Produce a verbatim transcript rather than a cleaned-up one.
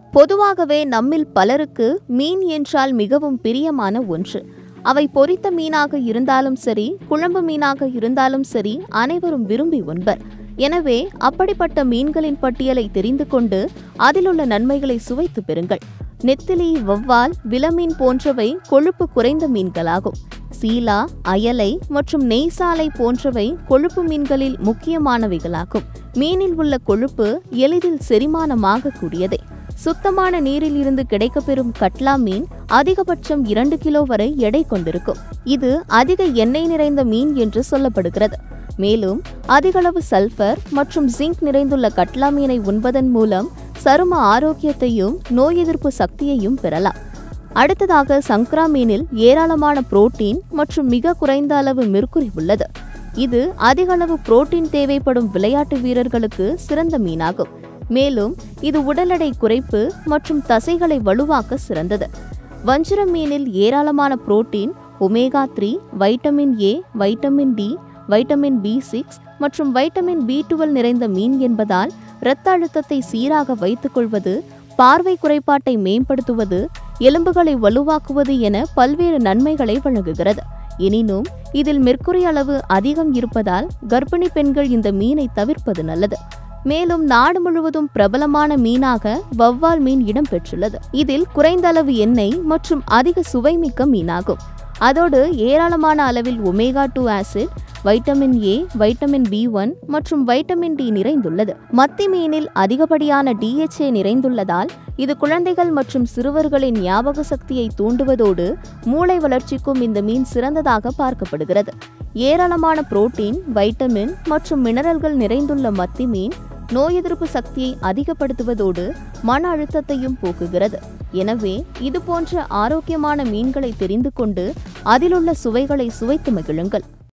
பொதுவாகவே நம்மில் பலருக்கு மீன் என்றால் மிகவும் பிரியமான ஒன்று. அவை பொரித்த மீனாக இருந்தாலும் சரி, குழம்பு மீனாக இருந்தாலும் சரி, அனைவரும் விரும்பி உண்பர். எனவே அப்படிப்பட்ட மீன்களின் பட்டியலை தெரிந்து கொண்டு அதிலுள்ள நன்மைகளை சுவைத்து பெறுங்கள். நெத்திலி, வவ்வால், விலமீன் போன்றவை கொழுப்பு குறைந்த மீன்களாகும். சீலா, அயலை மற்றும் நெய்சாலை போன்றவை கொழுப்பு மீன்களில் முக்கியமானவைகளாகும். மீனில் உள்ள கொழுப்பு எளிதில் செரிமானமாக கூடியதே. சுத்தமான நீரில் இருந்து கிடைக்கப்பெறும் கட்லா மீன் அதிகபட்சம் இரண்டு கிலோ வரை எடை கொண்டிருக்கும். இது அதிக எண்ணெய் நிறைந்த மீன் என்று சொல்லப்படுகிறது. மேலும் அதிகளவு சல்பர் மற்றும் ஜிங்க் நிறைந்துள்ள கட்லா மீனை உண்பதன் மூலம் சரும ஆரோக்கியத்தையும் நோய் எதிர்ப்பு சக்தியையும் பெறலாம். அடுத்ததாக சங்கரா மீனில் ஏராளமான புரோட்டீன் மற்றும் மிக குறைந்த அளவு மெர்க்குரி உள்ளது. இது அதிகளவு புரோட்டீன் தேவைப்படும் விளையாட்டு வீரர்களுக்கு சிறந்த மீனாகும். மேலும் இது உடல் எடை குறைப்பு மற்றும் தசைகளை வலுவாக்க சிறந்தது. வஞ்சிர மீனில் ஏராளமான protein, omega three, vitamin A, vitamin D, vitamin B six மற்றும் வைட்டமின் பி டுவெல் நிறைந்த மீன் என்பதால் இரத்த அழுத்தத்தை சீராக வைத்துக் கொள்வது, பார்வை குறைபாட்டை மேம்படுத்துவது, எலும்புகளை வலுவாக்குவது என பல்வேறு நன்மைகளை வழங்குகிறது. எனினும் இதில் மெர்க்குரி அளவு அதிகம் இருப்பதால் கர்ப்பிணி பெண்கள் இந்த மீனை தவிர்ப்பது நல்லது. மேலும் நாடு முழுவதும் பிரபலமான மீனாக வவ்வால் மீன் இடம்பெற்றுள்ளது. இதில் குறைந்த அளவு எண்ணெய் மற்றும் அதிக சுவைமிக்க மீனாகும். அதோடு ஏராளமான அளவில் omega two acid, vitamin A, vitamin B one மற்றும் வைட்டமின் டி நிறைந்துள்ளது. மத்தி மீனில் அதிகப்படியான டி எச் ஏ நிறைந்துள்ளதால் இது குழந்தைகள் மற்றும் சிறுவர்களின் ஞாபக சக்தியை தூண்டுவதோடு மூளை வளர்ச்சிக்கும் இந்த மீன் சிறந்ததாக பார்க்கப்படுகிறது. ஏராளமான புரோட்டீன், வைட்டமின் மற்றும் மினரல்கள் நிறைந்துள்ள மத்தி மீன் நோய் எதிர்ப்பு சக்தியை அதிகப்படுத்துவதோடு மன அழுத்தத்தையும் போக்குகிறது. எனவே இது போன்ற ஆரோக்கியமான மீன்களை தெரிந்து கொண்டு அதிலுள்ள சுவைகளை சுவைத்து மகிழுங்கள்.